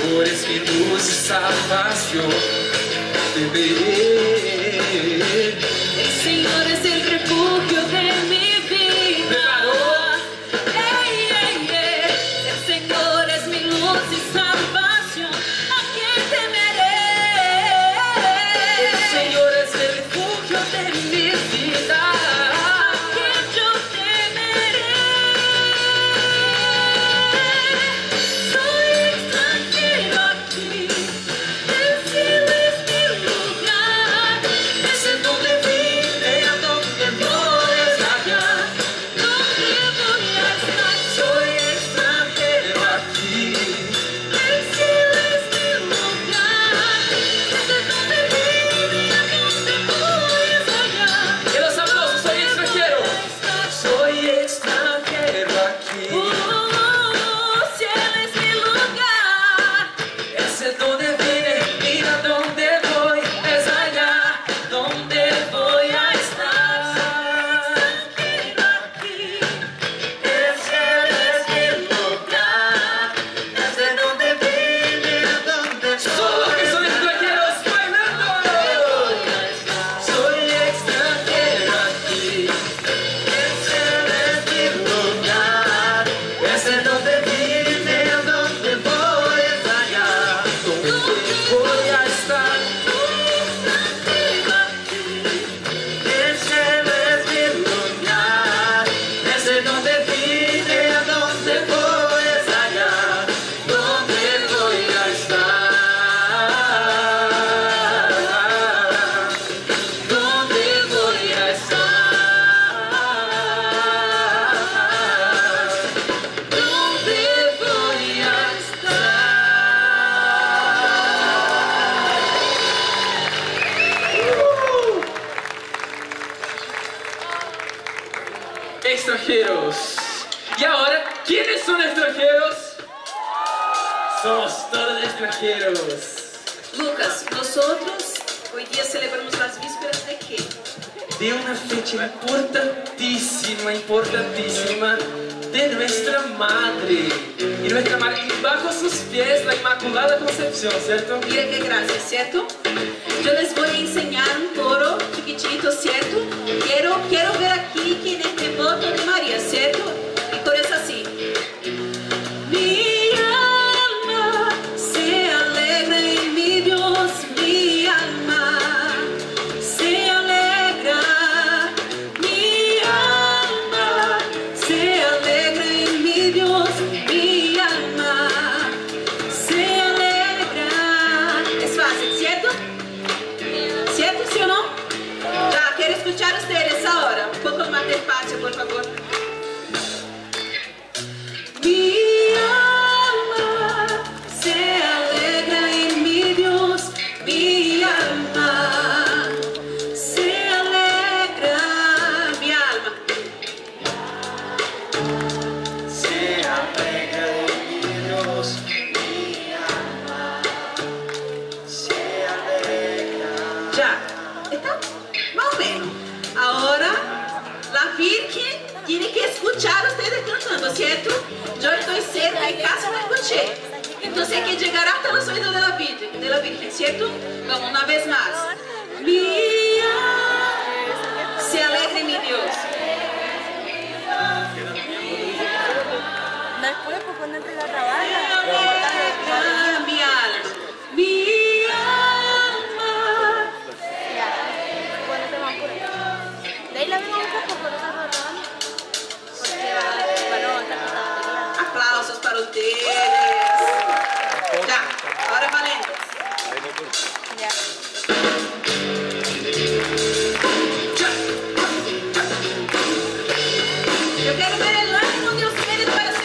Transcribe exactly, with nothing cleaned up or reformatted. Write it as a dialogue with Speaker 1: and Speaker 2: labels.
Speaker 1: Señor es mi luz y salvación. Beberé.
Speaker 2: El Señor es el refugio de mi vida. Ey, ey, ey. El Señor es mi luz y salvación. ¿A quién temeré?
Speaker 1: El Señor es el refugio de mi vida.
Speaker 2: ¿A quién yo temeré? Soy extranjero aquí. El cielo es mi lugar.
Speaker 1: Es en donde vine, a donde voy es allá.
Speaker 2: ¿Dónde voy a estar?
Speaker 1: Soy extranjero aquí.
Speaker 2: El cielo es mi lugar. Desde donde vine a donde voy es allá.
Speaker 1: Y los aplausos, soy extranjero. Soy extranjero aquí.
Speaker 2: Oh, cielo es mi lugar.
Speaker 1: Es en donde vine, mira donde voy, es allá donde voy a estar.
Speaker 2: Extranjero aquí.
Speaker 1: El cielo es mi lugar, es de donde vine, a donde voy. Todos los que son extranjeros, bailando. Soy extranjero aquí. El cielo es mi lugar, es de donde vine, a donde voy, es allá donde voy a estar.
Speaker 2: Extranjero aquí.
Speaker 1: El cielo es mi lugar, es de donde vine, a donde voy, es allá donde voy a estar. Donde voy a estar. Donde voy a estar. Extranjeros. Y ahora, ¿quiénes son extranjeros? Somos todos extranjeros.
Speaker 2: Lucas, nosotros hoy día celebramos las vísperas de qué?
Speaker 1: De una fecha importantísima, importantísima de nuestra madre. Y nuestra madre, y bajo sus pies la Inmaculada Concepción, ¿cierto?
Speaker 2: Mira qué gracia, ¿cierto? Yo les voy a enseñar un coro chiquitito, ¿cierto? Quiero, quiero ver aquí quién es devoto de María, ¿cierto? El coro es así. Mi alma se alegra en mi Dios, mi alma se alegra. Mi alma se alegra en mi Dios, mi alma se alegra. Es fácil, ¿cierto? ¿Cierto, sí o no? Ya, quiero escuchar a ustedes ahora. Un poco más despacio, por favor. Mi alma se alegra en mi Dios, mi alma se alegra. Mi alma
Speaker 1: Se alegra en mi Dios, mi alma se alegra.
Speaker 2: ya. ¿Está? Más o menos. Ahora, la Virgen tiene que escuchar a ustedes cantando, ¿cierto? Yo estoy cerca y casi no escuché. Entonces hay que llegar hasta los oídos de la Virgen, de la Virgen, ¿cierto? Vamos, una vez más. Mi alma se alegra en mi Dios.
Speaker 3: Después, pues cuando entre la trabaja,
Speaker 2: Ah, mi alma. Mi alma.
Speaker 3: ya, cuando te van por ahí. De ahí la vengo a buscar por cuando estás trabajando. Porque va, para no estar con la batería.
Speaker 2: Aplausos para ustedes. Ya, ahora valendo.
Speaker 3: Ya.
Speaker 2: Yo quiero ver el ánimo de ustedes para